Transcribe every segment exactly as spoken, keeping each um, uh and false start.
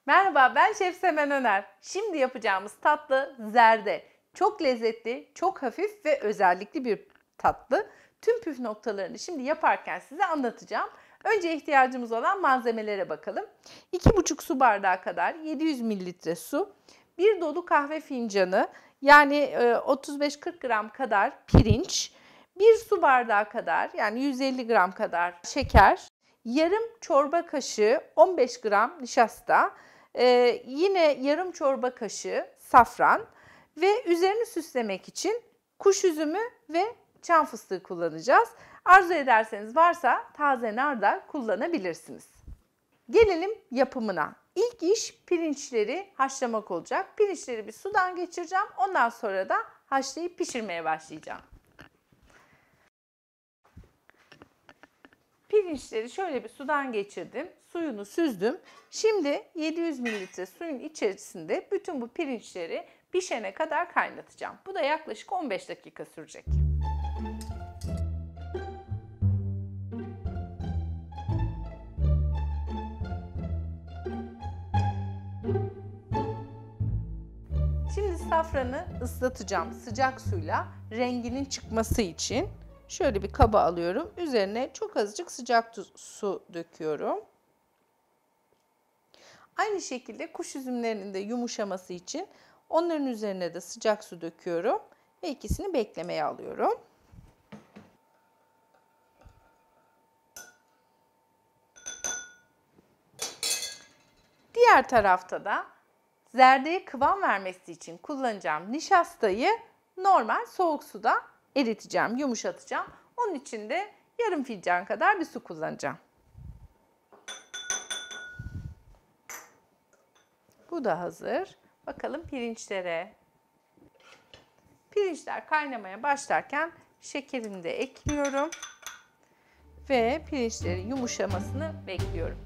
Merhaba, ben Şef Semen Öner. Şimdi yapacağımız tatlı zerde. Çok lezzetli, çok hafif ve özellikli bir tatlı. Tüm püf noktalarını şimdi yaparken size anlatacağım. Önce ihtiyacımız olan malzemelere bakalım. iki buçuk su bardağı kadar yedi yüz mililitre su, bir dolu kahve fincanı yani otuz beş kırk gram kadar pirinç, bir su bardağı kadar yani yüz elli gram kadar şeker, yarım çorba kaşığı on beş gram nişasta, Ee, yine yarım çorba kaşığı safran ve üzerini süslemek için kuş üzümü ve çam fıstığı kullanacağız. Arzu ederseniz varsa taze nar da kullanabilirsiniz. Gelelim yapımına. İlk iş pirinçleri haşlamak olacak. Pirinçleri bir sudan geçireceğim. Ondan sonra da haşlayıp pişirmeye başlayacağım. Pirinçleri şöyle bir sudan geçirdim. Suyunu süzdüm. Şimdi yedi yüz mililitre suyun içerisinde bütün bu pirinçleri pişene kadar kaynatacağım. Bu da yaklaşık on beş dakika sürecek. Şimdi safranı ıslatacağım sıcak suyla renginin çıkması için. Şöyle bir kaba alıyorum. Üzerine çok azıcık sıcak su döküyorum. Aynı şekilde kuş üzümlerinin de yumuşaması için onların üzerine de sıcak su döküyorum ve ikisini beklemeye alıyorum. Diğer tarafta da zerdeye kıvam vermesi için kullanacağım nişastayı normal soğuk suda eriteceğim, yumuşatacağım. Onun için de yarım fincan kadar bir su kullanacağım. Bu da hazır. Bakalım pirinçlere. Pirinçler kaynamaya başlarken şekerini de ekliyorum. Ve pirinçlerin yumuşamasını bekliyorum.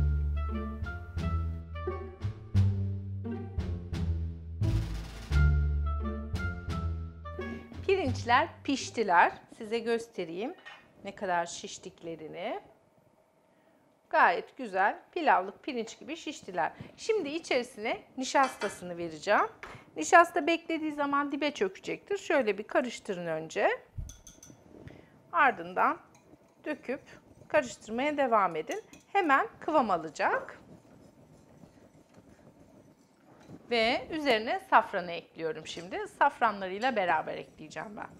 Pirinçler piştiler. Size göstereyim ne kadar şiştiklerini. Gayet güzel pilavlık pirinç gibi şiştiler. Şimdi içerisine nişastasını vereceğim. Nişasta beklediği zaman dibe çökecektir. Şöyle bir karıştırın önce. Ardından döküp karıştırmaya devam edin. Hemen kıvam alacak. Ve üzerine safranı ekliyorum şimdi. Safranlarıyla beraber ekleyeceğim ben.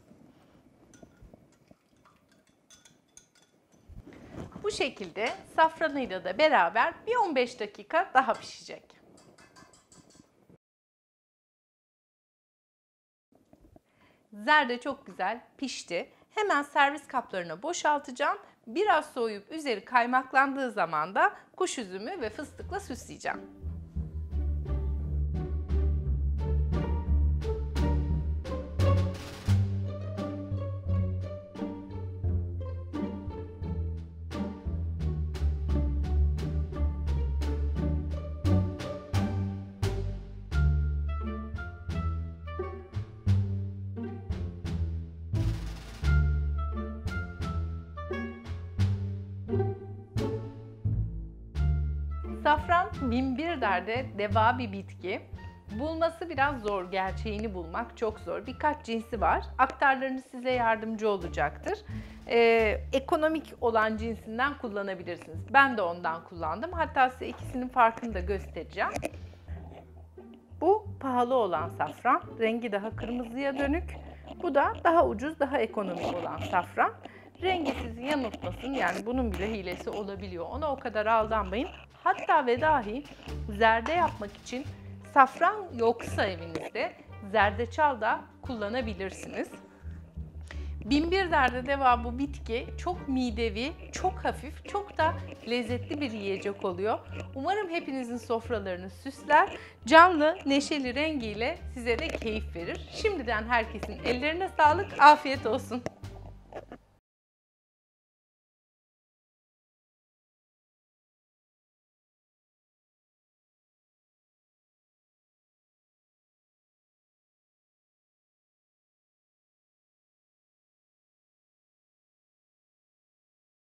Bu şekilde safranıyla da beraber bir on beş dakika daha pişecek. Zerde çok güzel pişti. Hemen servis kaplarına boşaltacağım. Biraz soğuyup üzeri kaymaklandığı zaman da kuş üzümü ve fıstıkla süsleyeceğim. Safran bin bir derde deva bir bitki. Bulması biraz zor, gerçeğini bulmak çok zor. Birkaç cinsi var. Aktarlarınız size yardımcı olacaktır. Ee, ekonomik olan cinsinden kullanabilirsiniz. Ben de ondan kullandım. Hatta size ikisinin farkını da göstereceğim. Bu pahalı olan safran. Rengi daha kırmızıya dönük. Bu da daha ucuz, daha ekonomik olan safran. Rengi sizi yanıltmasın. Yani bunun bile hilesi olabiliyor. Ona o kadar aldanmayın. Hatta ve dahi zerde yapmak için safran yoksa evinizde zerdeçal da kullanabilirsiniz. bin bir derde deva bu bitki çok midevi, çok hafif, çok da lezzetli bir yiyecek oluyor. Umarım hepinizin sofralarını süsler, canlı, neşeli rengiyle size de keyif verir. Şimdiden herkesin ellerine sağlık, afiyet olsun.